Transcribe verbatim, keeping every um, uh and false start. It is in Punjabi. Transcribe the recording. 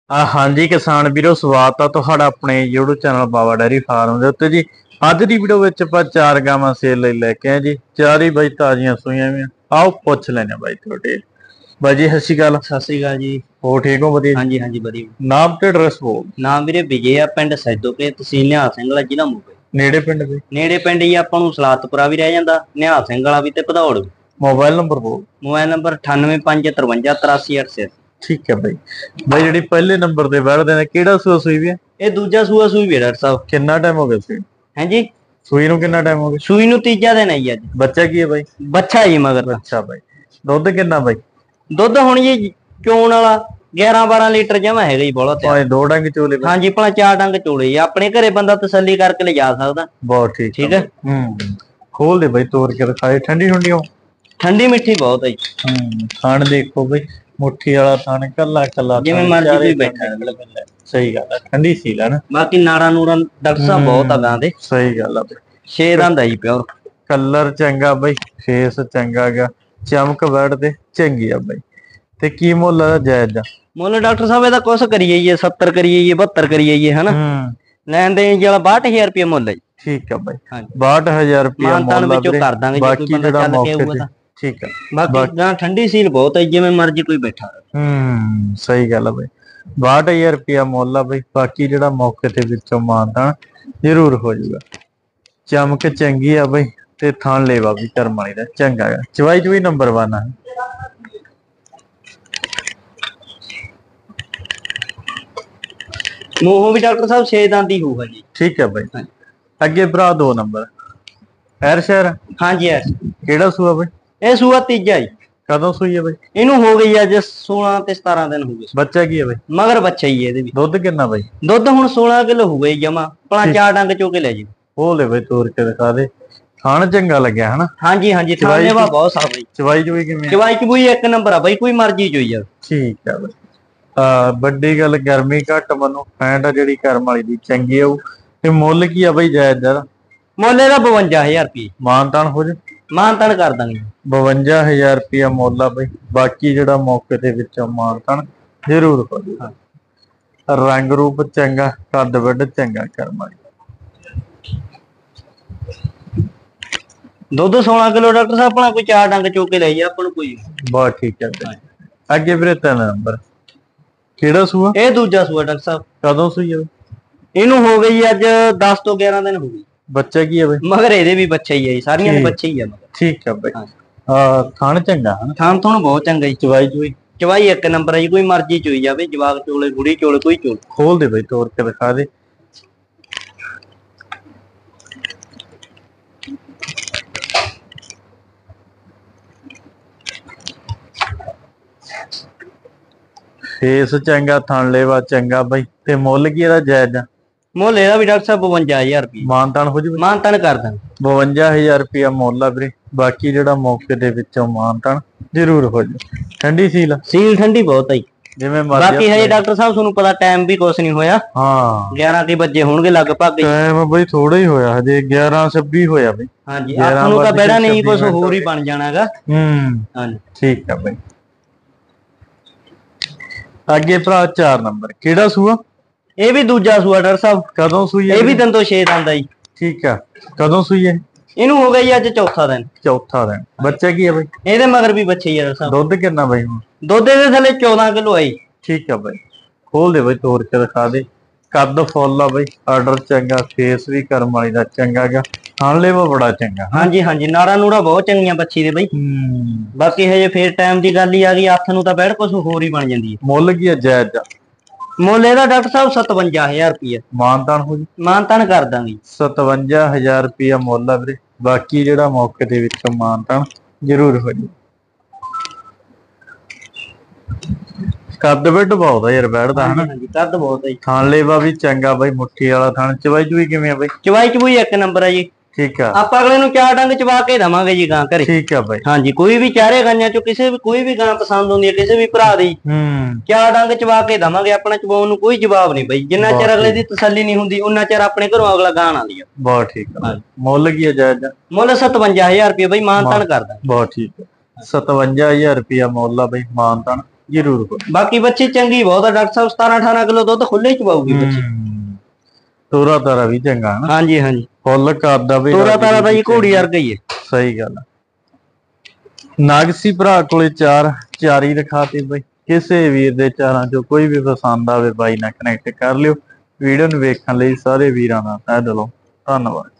ਆ ਹਾਂਜੀ ਕਿਸਾਨ ਵੀਰੋ, ਸਵਾਗਤ ਆ ਤੁਹਾਡਾ ਆਪਣੇ YouTube channel Baba dairy farm ਦੇ ਉੱਤੇ ਜੀ। ਅੱਜ ਦੀ ਵੀਡੀਓ ਵਿੱਚ ਆਪਾਂ ਚਾਰ ਗਾਵਾਂ ਸੇਲ ਲਈ ਲੈ ਕੇ ਆਏ ਜੀ। ਚਾਰ ਹੀ ਬਾਈ ਤਾਜ਼ੀਆਂ ਸੂਈਆਂ ਵੀ। ਆਓ ਪੁੱਛ ਲੈਣੇ ਬਾਈ ਤੁਹਾਡੇ। ਬਾਈ ਜੀ ਸਤਿ ਸ਼੍ਰੀ ਅਕਾਲ। ਸਤਿ ਸ਼੍ਰੀ ਅਕਾਲ ਜੀ। ਹੋਰ ਠੀਕ ਹੋ? ਵਧੀਆ। ਹਾਂਜੀ ਹਾਂਜੀ ਵਧੀਆ। ਨਾਮ ਤੇ ਐਡਰੈਸ ਬੋਲ। ਨਾਮ ਵੀਰੇ ਵਿਜੇ ਆ, ਪਿੰਡ ਸੈਦੋਕੇ, ਤਹਿਸੀਲ ਨਿਹਾਲ ਸਿੰਘ ਵਾਲਾ, ਜ਼ਿਲ੍ਹਾ ਮੋਗੇ। ਨੇੜੇ ਪਿੰਡ ਦੇ ਨੇੜੇ ਪਿੰਡ ਜੀ ਆਪਾਂ ਨੂੰ ਸਲਾਤਪੁਰਾ ਵੀ ਰਹਿ ਜਾਂਦਾ, ਨਿਹਾਲ ਸਿੰਘ ਵਾਲਾ ਵੀ ਤੇ ਭਦੌੜ ਵੀ। ਮੋਬਾਈਲ ਨੰਬਰ ਬੋਲ। ਮੋਬਾਈਲ ਨੰਬਰ ਅਠਾਨਵੇਂ ਪੰਜ ਤਰਵੰਜਾ ਤਰਾਸੀ ਅੱਠ ਸੌ ਅੱਸੀ। ਠੀਕ ਹੈ ਬਾਈ। ਬਾਈ ਜਿਹੜੀ ਪਹਿਲੇ ਨੰਬਰ ਤੇ ਬੈਠਦੇ ਨੇ ਕਿਹੜਾ ਸੂਆ ਸੂਈ ਵੀ ਹੈ? ਇਹ ਦੂਜਾ ਸੂਆ ਸੂਈ ਵੀ ਡਾਕਟਰ ਸਾਹਿਬ। ਕਿੰਨਾ ਟਾਈਮ ਹੋ ਗਿਆ ਸੂਈ? ਹਾਂਜੀ ਸੂਈ ਨੂੰ ਕਿੰਨਾ ਟਾਈਮ ਹੋ ਗਿਆ? ਸੂਈ ਨੂੰ ਤੀਜਾ ਦਿਨ ਆਈ ਅੱਜ। ਬੱਚਾ ਕੀ ਹੈ ਬਾਈ? ਬੱਚਾ ਜੀ ਮਗਰ। ਅੱਛਾ ਬਾਈ। ਦੁੱਧ ਕਿੰਨਾ ਬਾਈ? ਦੁੱਧ ਹੁਣ ਜੀ ਚੋਣ ਵਾਲਾ ਗਿਆਰਾਂ ਬਾਰਾਂ ਲੀਟਰ ਜਮਾ ਹੈਗਾ ਜੀ। ਬੋਲਾ ਭਾਵੇਂ ਦੋ ਡੰਗ ਚੋਲੇ ਬਾਈ। ਹਾਂਜੀ ਭਲਾ ਚਾਰ ਡੰਗ ਚੋਲੇ। ਆਪਣੇ ਘਰੇ ਬੰਦਾ ਤਸੱਲੀ ਕਰਕੇ ਲਿਜਾ ਸਕਦਾ। ਬਹੁਤ ਠੀਕ ਠੀਕ ਹੈ। ਹੂੰ ਖੋਲ ਦੇ ਬਾਈ, ਤੋੜ ਕੇ ਦਿਖਾਏ। ਠੰਡੀ ਠੰਡੀ ਹੋ? ਠੰਡੀ ਮਿੱਠੀ ਬਹੁਤ ਹੈ ਜੀ। ਹੂੰ ਥਣ ਦੇਖੋ ਬਈ, ਮੁੱਠੀ ਵਾਲਾ ਥਣ, ਕੱਲਾ ਕੱਲਾ ਜਿਵੇਂ ਮਰਜ਼ੀ ਕੋਈ ਬੈਠਾ। ਸਹੀ ਗੱਲ ਹੈ, ਠੰਡੀ ਸੀਲ ਹੈ ਨਾ। ਬਾਕੀ ਨਾੜਾ ਨੂੜਾ ਡਾਕਟਰ ਸਾਹਿਬ ਬਹੁਤ ਆ ਗਾਂ ਦੇ। ਸਹੀ ਗੱਲ ਆ ਬਈ। ਛੇ ਦੰਦ ਆਈ ਪਿਓਰ। ਕਲਰ ਚੰਗਾ ਬਈ, ਫੇਸ ਚੰਗਾ ਗਾ, ਚਮਕ ਬੈਠ ਤੇ ਚੰਗੀ ਆ ਬਈ। ਤੇ ਕੀ ਮੁੱਲ ਆ ਜਾਇਜ਼ ਦਾ? ਮੁੱਲ ਡਾਕਟਰ ਸਾਹਿਬ ਇਹਦਾ ਕੁਛ ਕਰੀ ਜਾਈਏ, ਸੱਤਰ ਕਰੀ ਜਾਈਏ, ਬਹੱਤਰ ਕਰੀ ਜਾਈਏ, ਹਨਾ। ਹੂੰ ਲੈਣ ਦੇਣ ਜਿਹੜਾ ਬਾਹਠ ਹਜ਼ਾਰ ਰੁਪਏ ਮੁੱਲ ਹੈ ਜੀ। ਠੀਕ ਆ ਬਈ। ਬਾਹਠ ਹਜ਼ਾਰ ਰੁਪਏ ਮਾਨਤਾਨ ਵਿੱਚੋਂ ਕਰ ਦਾਂਗੇ ਜੇ ਕੋਈ ਬੰਦਾ ਚੱਲ ਕੇ ਆਊਗਾ ਤਾਂ। ਠੀਕ ਆ। ਬਾਕੀ ਗਾਂ ਠੰਡੀ ਸੀਲ ਬਹੁਤ ਹੈ, ਜਿਵੇਂ ਮਰਜ਼ੀ ਕੋਈ ਬੈਠਾ। ਹੂੰ ਸਹੀ ਗੱਲ ਆ ਬਈ। ਬਾਹਠ ਹਜ਼ਾਰ ਰੁਪਇਆ ਮੁੱਲ ਆ ਬਈ। ਬਾਕੀ ਜਿਹੜਾ ਮੌਕੇ ਤੇ ਵਿੱਚੋਂ ਮਾਨਤਾਨ ਜ਼ਰੂਰ ਹੋ ਜਾਊਗਾ। ਚਮਕ ਚੰਗੀ ਆ ਬਈ ਤੇ ਥਣ ਲੇਵਾ ਵੀ ਕਰਮ ਵਾਲੀ ਦਾ ਚੰਗਾ ਹੈ। ਚਵਾਈ ਚਵਾਈ ਨੰਬਰ ਵਨ ਆ। ਮੂੰਹੋਂ ਵੀ ਡਾਕਟਰ ਸਾਹਿਬ ਛੇ ਦੰਦ ਹੀ ਹੋਊਗਾ ਜੀ। ਠੀਕ ਹੈ ਬਈ। ਅੱਗੇ ਭਰਾ ਦੋ ਨੰਬਰ ਐਰ ਸ਼ਹਿਰ। ਹਾਂਜੀ ਐਰ। ਕਿਹੜਾ ਸੂਆ ਬਈ? ਇਹ ਸੂਆ ਤੀਜਾ ਜੀ। ਕਦੋਂ ਸੂਈ ਹੈ ਬਈ? ਇਹਨੂੰ ਹੋ ਗਈ ਅੱਜ ਸੋਲਾਂ ਤੇ ਸਤਾਰਾਂ ਦਿਨ ਹੋ ਗਏ। ਬੱਚਾ ਕੀ ਹੈ ਬਈ? ਮਗਰ ਬੱਚਾ ਹੀ ਇਹਦੇ ਵੀ। ਦੁੱਧ ਕਿੰਨਾ ਬਈ? ਦੁੱਧ ਹੁਣ ਸੋਲਾਂ ਕਿਲੋ ਹੋ ਗਈ ਜਮਾ। ਭਲਾ ਚਾਰ ਡੰਗ ਚੋ ਕੇ ਲੈ ਜੀ। ਉਹ ਲੈ ਬਈ, ਤੋੜ ਕੇ ਦਿਖਾ ਦੇ। ਥਣ ਚੰਗਾ ਲੱਗਿਆ ਹਨਾ। ਹਾਂਜੀ ਹਾਂਜੀ ਥਾਣੇ ਵਾ ਬਹੁਤ ਸਾਫ ਬਈ। ਚਵਾਈ ਚਵਾਈ ਕਿਵੇਂ? ਚਵਾਈ ਚਬੂਈ ਇੱਕ ਨੰਬਰ ਆ ਬਈ, ਕੋਈ ਮਰਜ਼ੀ ਚੋਈ ਜਾਵੇ। ਠੀਕ ਆ ਬਈ। ਆ ਵੱਡੀ ਗੱਲ ਗਰਮੀ ਘੱਟ ਮਨੂੰ ਫੈਂਟ ਆ ਜਿਹੜੀ ਕਰਮ ਵਾਲੀ ਦੀ ਚੰਗੀ ਆਊ। ਤੇ ਮੁੱਲ ਕੀ ਆ ਬਈ ਜਾਇਜ਼ ਦਾ? ਮੁੱਲ ਇਹਦਾ ਬਵੰਜਾ ਹਜ਼ਾਰ ਰੁਪਏ। ਮਾਨਤਾਨ ਹੋ ਜਾ? ਮਾਨਤਾਨ ਕਰ ਦਾਂਗੇ। ਬਵੰਜਾ ਹਜ਼ਾਰ ਰੁਪਇਆ ਮੁੱਲ ਆ ਬਈ। ਬਾਕੀ ਜਿਹੜਾ ਮੌਕੇ ਦੇ ਵਿੱਚੋਂ ਮਾਨਤਾਨ ਜ਼ਰੂਰ ਹੋ ਜਾਊਗਾ। ਰੰਗ ਰੂਪ ਚੰਗਾ, ਕੱਦ ਵੱਡ ਚੰਗਾ ਕਰਮ ਵਾਲੀ। ਦੁੱਧ ਸੋਲਾਂ ਕਿਲੋ ਡਾਕਟਰ ਸਾਹਿਬ। ਆਪਣਾ ਕੋਈ ਚਾਰ ਡੰਗ ਚੋ ਕੇ ਲੈ ਜਾ ਆਪਾਂ ਨੂੰ ਕੋਈ। ਬਹੁਤ ਠੀਕ ਹੈ। ਅੱਗੇ ਵੀਰੇ ਤਿੰਨ ਨੰਬਰ ਕਿਹੜਾ ਸੂਆ? ਇਹ ਦੂਜਾ ਸੂਆ ਡਾਕਟਰ ਸਾਹਿਬ। ਕਦੋਂ ਸੂਈ ਹੈ? ਇਹਨੂੰ ਹੋ ਗਈ ਅੱਜ ਦਸ ਤੋਂ ਗਿਆਰਾਂ ਦਿਨ ਹੋ ਗਈ। ਬੱਚਾ ਕੀ ਹੈ ਬਈ? ਮਗਰ ਇਹਦੇ ਵੀ ਬੱਚਾ ਹੀ ਹੈ ਜੀ। ਸਾਰੀਆਂ ਦੇ ਬੱਚੇ ਹੀ ਆ ਮਗਰ। ਠੀਕ ਹੈ ਬਈ। ਆ ਥਣ ਚੰਗਾ ਹਨ। ਥਣ ਥਣ ਬਹੁਤ ਚੰਗਾ ਜੀ। ਚਵਾਈ ਚਵਾਈ? ਚਵਾਈ ਇੱਕ ਨੰਬਰ ਹੈ ਜੀ। ਕੋਈ ਮਰਜ਼ੀ ਚੋਈ ਜਾਵੇ। ਜਵਾਕ ਚੋਲੇ, ਗੁੜੀ ਚੋਲੇ, ਕੋਈ ਚੋਲੇ। ਖੋਲ ਦੇ ਬਈ, ਤੋੜ ਕੇ ਦਿਖਾ ਦੇ। ਫੇਸ ਚੰਗਾ, ਥਣ ਲੇਵਾ ਚੰਗਾ ਬਈ। ਤੇ ਮੁੱਲ ਕੀ ਇਹਦਾ ਜਾਇਜ਼ ਆ? ਮੁੱਲ ਇਹਦਾ ਵੀ ਡਾਕਟਰ ਸਾਹਿਬ ਬਵੰਜਾ ਹਜ਼ਾਰ ਰੁਪਏ। ਮਾਨਤਾਨ ਹੋ ਜੂ? ਮਾਨਤਾਨ ਕਰ ਦਾਂਗੇ। ਬਵੰਜਾ ਹਜ਼ਾਰ ਰੁਪਇਆ ਮੁੱਲ ਆ ਵੀਰੇ। ਬਾਕੀ ਜਿਹੜਾ ਮੌਕੇ ਦੇ ਵਿੱਚੋਂ ਮਾਨਤਾਨ ਜ਼ਰੂਰ ਹੋ ਜੂ। ਠੰਡੀ ਸੀਲ? ਸੀਲ ਠੰਡੀ ਬਹੁਤ ਆਈ। ਜਿਵੇਂ ਬਾਕੀ ਹਜੇ ਡਾਕਟਰ ਸਾਹਿਬ ਤੁਹਾਨੂੰ ਪਤਾ ਟਾਈਮ ਵੀ ਕੁਛ ਨਹੀਂ ਹੋਇਆ। ਹਾਂ ਗਿਆਰਾਂ ਕੇ ਵਜੇ ਹੋਣਗੇ ਲਗਭਗ। ਟਾਈਮ ਬਈ ਥੋੜਾ ਹੀ ਹੋਇਆ ਹਜੇ, ਗਿਆਰਾਂ ਛੱਬੀ ਹੋਇਆ ਬਈ। ਹਾਂਜੀ ਅੱਠ ਨੂੰ ਤਾਂ ਬੈੜਾ ਨਹੀਂ, ਕੁਛ ਹੋਰ ਹੀ ਬਣ ਜਾਣਾਗਾ। ਹੂੰ ਹਾਂਜੀ ਠੀਕ ਆ ਬਈ। ਅੱਗੇ ਭਰਾ ਚਾਰ ਨੰਬਰ ਕਿਹੜਾ ਸੂਆ? ਇਹ ਵੀ ਦੂਜਾ ਸੂਆ ਡਾਕਟਰ ਸਾਹਿਬ। ਕਦੋਂ ਸੂਈ ਹੈ? ਇਹ ਵੀ ਦਿਨ ਤੋਂ ਛੇ ਦੰਦ ਆ ਜੀ। ਠੀਕ ਆ। ਕਦੋਂ ਸੂਈ ਹੈ? ਇਹਨੂੰ ਹੋ ਗਈ ਅੱਜ ਚੌਥਾ ਦਿਨ। ਚੌਥਾ ਦਿਨ। ਬੱਚਾ ਕੀ ਹੈ ਬਈ? ਇਹਦੇ ਮਗਰ ਵੀ ਬੱਚੇ ਹੀ ਆ ਡਾਕਟਰ ਸਾਹਿਬ। ਦੁੱਧ ਕਿੰਨਾ ਬਈ ਹੁਣ? ਦੁੱਧ ਇਹਦੇ ਥੱਲੇ ਚੌਦਾਂ ਕਿਲੋ ਆਈ। ਠੀਕ ਆ ਬਈ। ਖੋਲ ਦੇ ਬਈ, ਤੋੜ ਕੇ ਦਿਖਾ ਦੇ। ਕੱਦ ਫੁੱਲ ਆ ਬਈ। ਆਰਡਰ ਚੰਗਾ, ਫੇਸ ਵੀ ਕਰਮ ਵਾਲੀ ਦਾ ਚੰਗਾ ਗਾ। ਥਣ ਲੇਵਾ ਬੜਾ ਚੰਗਾ। ਹਾਂਜੀ ਹਾਂਜੀ ਨਾੜਾ ਨੂੜਾ ਬਹੁਤ ਚੰਗੀਆਂ ਬੱਚੀ ਦੇ ਬਈ। ਬਾਕੀ ਹਜੇ ਫੇਰ ਟਾਈਮ ਦੀ ਗੱਲ ਹੀ ਆ ਗਈ। ਹੱਥ ਨੂੰ ਤਾਂ ਬੈਠ ਕੁਛ ਹੋਰ ਹੀ ਬਣ ਜਾਂਦੀ ਹੈ। ਮੁੱਲ ਕੀ ਹੈ ਜਾਇਜ਼ ਦਾ? ਮੁੱਲ ਇਹਦਾ ਡਾਕਟਰ ਸਾਹਿਬ ਸਤਵੰਜਾ ਹਜ਼ਾਰ ਰੁਪਏ। ਮਾਨਤਾਨ ਹੋ ਜੀ? ਮਾਨਤਾਨ ਕਰ ਦਾਂਗੇ। ਸਤਵੰਜਾ ਹਜ਼ਾਰ ਰੁਪਇਆ ਮੁੱਲ ਆ ਵੀਰੇ। ਬਾਕੀ ਜਿਹੜਾ ਮੌਕੇ ਦੇ ਵਿੱਚੋਂ ਮਾਨਤਾਨ ਜ਼ਰੂਰ ਹੋ ਜੀ। ਕੱਦ ਵੱਡ ਬਹੁਤ ਆ ਯਾਰ ਬੈਠਦਾ ਹਨਾ। ਹਾਂਜੀ ਕੱਦ ਬਹੁਤ ਹੈ ਜੀ। ਥਣ ਲੇਵਾ ਵੀ ਚੰਗਾ ਬਈ, ਮੁੱਠੀ ਵਾਲਾ ਥਣ। ਚਵਾਈ ਚੂਈ ਕਿਵੇਂ ਆ ਬਈ? ਚਵਾਈ ਚਬੂਈ ਇੱਕ ਨੰਬਰ ਹੈ ਜੀ। ਠੀਕ ਆ। ਆਪਾਂ ਅਗਲੇ ਨੂੰ ਚਾਰ ਡੰਗ ਚਵਾ ਕੇ ਦੇਵਾਂਗੇ ਜੀ ਗਾਂ ਘਰੇ। ਠੀਕ ਆ ਬਈ। ਹਾਂਜੀ ਕੋਈ ਵੀ ਚਾਰੇ ਗਾਈਆਂ ਚੋਂ ਕਿਸੇ ਵੀ ਕੋਈ ਵੀ ਗਾਂ ਪਸੰਦ ਹੁੰਦੀ ਹੈ ਕਿਸੇ ਵੀ ਭਰਾ ਦੀ, ਹੂੰ ਚਾਰ ਡੰਗ ਚਵਾ ਕੇ ਦੇਵਾਂਗੇ। ਆਪਣਾ ਚਵਾਉਣ ਨੂੰ ਕੋਈ ਜਵਾਬ ਨਹੀਂ ਬਈ। ਜਿੰਨਾ ਚਿਰ ਅਗਲੇ ਦੀ ਤਸੱਲੀ ਨਹੀਂ ਹੁੰਦੀ ਉਹਨਾਂ ਚਿਰ ਆਪਣੇ ਘਰੋਂ ਅਗਲਾ ਗਾਂ ਨਾ ਲਿਆ। ਬਹੁਤ ਠੀਕ ਆ। ਮੁੱਲ ਕੀ ਹੈ ਜਾਇਜ਼? ਮੁੱਲ ਸਤਵੰਜਾ ਹਜ਼ਾਰ ਰੁਪਏ ਬਈ। ਮਾਨਤਾਨ ਕਰਦਾ। ਬਹੁਤ ਠੀਕ ਹੈ। ਸਤਵੰਜਾ ਹਜ਼ਾਰ ਰੁਪਇਆ ਮੁੱਲ ਆ ਬਈ। ਮਾਨਤਾਨ ਜ਼ਰੂਰ ਹੋ ਬਾਕੀ ਬੱਚੀ ਚੰਗੀ ਬਹੁਤ ਆ ਡਾਕਟਰ ਸਾਹਿਬ, ਸਤਾਰਾਂ ਅਠਾਰਾਂ ਕਿਲੋ ਦੁੱਧ ਖੁੱਲੇ ਚ ਪਾਊਗੀ ਬੱਚੀ। ਤੋਰਾ ਤਾਰਾ ਵੀ ਚੰਗਾ ਹਨਾ। ਹਾਂਜੀ ਹਾਂਜੀ ਫੁੱਲ ਕਰਦਾ ਵੀ ਤੋਰਾ ਤਾਰਾ ਦਾ ਜੀ ਘੋੜੀ ਵਰਗਾ ਹੀ ਹੈ। ਸਹੀ ਗੱਲ ਆ। ਨਾਗਸੀ ਭਰਾ ਕੋਲੇ ਚਾਰ ਚਾਰੀ ਰਖਾਤੇ ਬਾਈ। ਕਿਸੇ ਵੀਰ ਦੇ ਚਾਰਾਂ ਚੋਂ ਕੋਈ ਵੀ ਪਸੰਦ ਆਵੇ ਬਾਈ ਨਾਲ ਕਨੈਕਟ ਕਰ ਲਿਓ। ਵੀਡੀਓ ਨੂੰ ਵੇਖਣ ਲਈ ਸਾਰੇ ਵੀਰਾਂ ਦਾ ਤਹਿ ਦਿਲੋਂ ਧੰਨਵਾਦ।